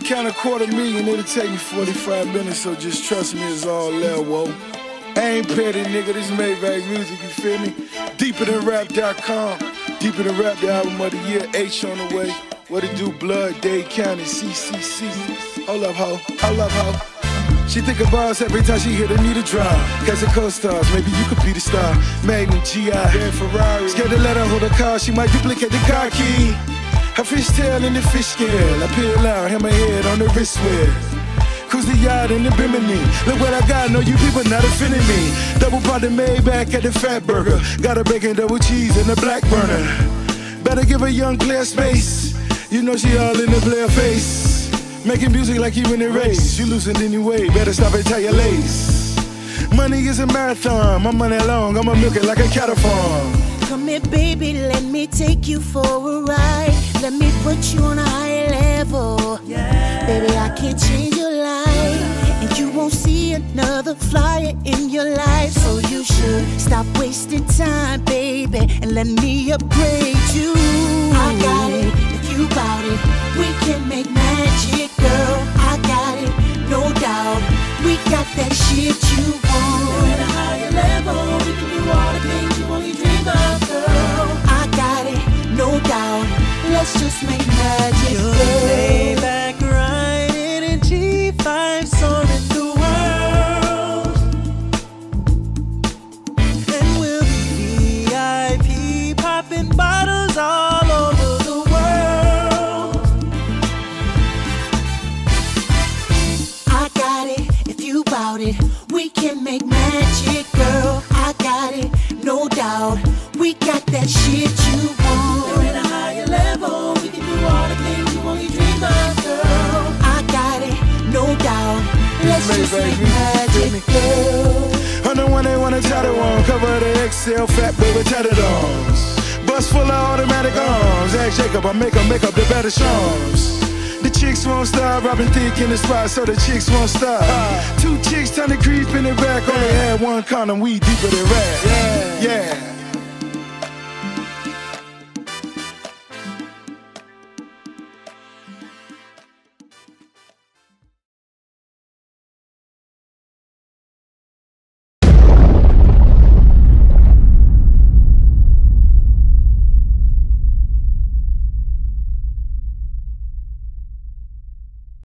could count $250,000, it'll take me 45 minutes, so just trust me, it's all there, whoa. I ain't petty, nigga, this Masspike music, you feel me? Deeperthanrap.com, Deeper Than Rap, the album of the year, H on the way. What it do, Blood, Dade County, CCC. Hold up, ho, hold up, ho. She think about us every time she hit a need a drop. Catch the co-stars, maybe you could be the star. Magnum, G.I., Red Ferrari. Scared to let her hold her car, she might duplicate the car key. Her fishtail in the fish scale. I peel out, hit my head on the wrist wear. Cruise the yacht in the Bimini. Look what I got, know you people not offending me. Double pot the Maybach at the Fat Burger. Got a bacon double cheese and a black burner. Better give a young player space. You know she all in the player face. Making music like you in a race. You losing anyway, better stop and tie your lace. Money is a marathon, my money long, I'ma milk it like a cattle farm. Come here, baby, let me take you for a ride. Let me put you on a higher level. Yeah. Baby, I can change your life, and you won't see another flyer in your life. So you should stop wasting time, baby, and let me upgrade you. I got it, if you bout it, we can make magic, girl. I got it, no doubt. We got that shit you want. We're at a higher level, we can do all the things you only dream of, girl. I got it, no doubt. Let's just make magic, girl. You'll lay back, riding in G5, soaring the world. And we'll be VIP, popping bottles all over the world. I got it, if you bout it, we can make magic, girl. I got it, no doubt. We got that shit you want. We're at a higher level, we can do all the things you only dream of, girl. I got it, no doubt. Let's just make magic, girl. I'm the one they wanna tattle on. Cover the XL, fat baby tatted arms. Bus full of automatic arms. Ask Jacob, I make up the better charms. The chicks won't stop, Robin thick in the spot, so the chicks won't stop. Two chicks trying to creep in the back, only had one condom, we deeper than rap. Yeah.